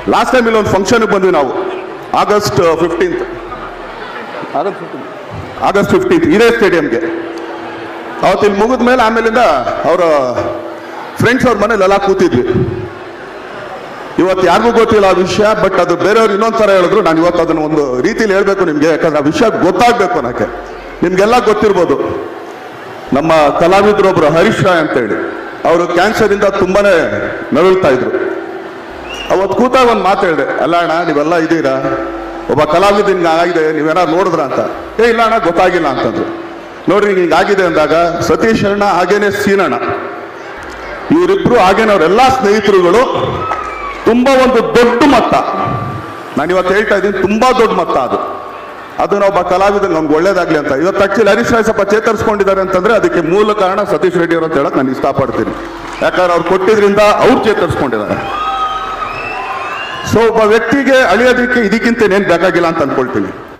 Last time ಇಲ್ಲಿ ಒಂದು ಫಂಕ್ಷನ್ಗೆ ಬಂದ್ವಿ ನಾವು, ಆಗಸ್ಟ್ 15th ಇದೇ ಸ್ಟೇಡಿಯಂಗೆ. ಅವತ್ತು ಇಲ್ಲಿ ಮುಗಿದ ಮೇಲೆ ಆಮೇಲಿಂದ ಅವರ ಫ್ರೆಂಡ್ಸ್ ಅವ್ರ ಮನೇಲೆಲ್ಲ ಕೂತಿದ್ವಿ. ಇವತ್ತು ಯಾರಿಗೂ ಗೊತ್ತಿಲ್ಲ ಆ ವಿಷಯ, ಬಟ್ ಅದು ಬೇರೆಯವ್ರು ಇನ್ನೊಂದು ಥರ ಹೇಳಿದ್ರು. ನಾನು ಇವತ್ತು ಅದನ್ನು ಒಂದು ರೀತಿಯಲ್ಲಿ ಹೇಳಬೇಕು ನಿಮಗೆ, ಯಾಕಂದ್ರೆ ಆ ವಿಷಯ ಗೊತ್ತಾಗಬೇಕು ನನಗೆ. ನಿಮಗೆಲ್ಲ ಗೊತ್ತಿರ್ಬೋದು, ನಮ್ಮ ಕಲಾವಿದರೊಬ್ಬರು ಹರೀಶ್ ರಾಯ್ ಅಂತೇಳಿ, ಅವರು ಕ್ಯಾನ್ಸರಿಂದ ತುಂಬಾನೇ ನರಳ್ತಾ ಇದ್ರು. ಅವತ್ತು ಕೂತಾಗ ಒಂದು ಮಾತು ಹೇಳಿದೆ, ಅಲ್ಲ ಅಣ್ಣ ನೀವೆಲ್ಲ ಇದ್ದೀರಾ, ಒಬ್ಬ ಕಲಾವಿದ ಹಿಂಗೆ ಆಗಿದೆ, ನೀವೇನಾದ್ರು ನೋಡಿದ್ರ ಅಂತ. ಇಲ್ಲ ಅಣ್ಣ ಗೊತ್ತಾಗಿಲ್ಲ ಅಂತಂದ್ರು. ನೋಡ್ರಿ ಹಿಂಗಾಗಿದೆ ಅಂದಾಗ ಸತೀಶ್ ಅಣ್ಣ ಹಾಗೇನೆ ಸೀನಣ್ಣ ಇವರಿಬ್ರು ಹಾಗೇನೆ ಅವರೆಲ್ಲ ಸ್ನೇಹಿತರುಗಳು ತುಂಬಾ ಒಂದು ದೊಡ್ಡ ಮೊತ್ತ, ನಾನು ಇವತ್ತು ಹೇಳ್ತಾ ಇದ್ದೀನಿ, ತುಂಬಾ ದೊಡ್ಡ ಮೊತ್ತ ಅದನ್ನ ಒಬ್ಬ ಕಲಾವಿದ ನಮ್ಗೆ ಒಳ್ಳೇದಾಗ್ಲಿ ಅಂತ. ಇವತ್ತು ಆಕ್ಚುಲಿ ಹರೀಶ್ ರಾಯ್ ಸ್ವಲ್ಪ ಚೇತರಿಸ್ಕೊಂಡಿದ್ದಾರೆ ಅಂತಂದ್ರೆ ಅದಕ್ಕೆ ಮೂಲ ಕಾರಣ ಸತೀಶ್ ರೆಡ್ಡಿ ಅವರು ಅಂತ ಹೇಳಕ್ ನಾನು ಇಷ್ಟಪಡ್ತೀನಿ. ಯಾಕಂದ್ರೆ ಅವ್ರು ಕೊಟ್ಟಿದ್ರಿಂದ ಅವ್ರು ಚೇತರಿಸ್ಕೊಂಡಿದ್ದಾರೆ. ಸೊ ಒಬ್ಬ ವ್ಯಕ್ತಿಗೆ ಅಳಿಯೋದಕ್ಕೆ ಇದಕ್ಕಿಂತ ಏನೇನು ಬೇಕಾಗಿಲ್ಲ ಅಂತ ಅನ್ಕೊಳ್ತೀನಿ.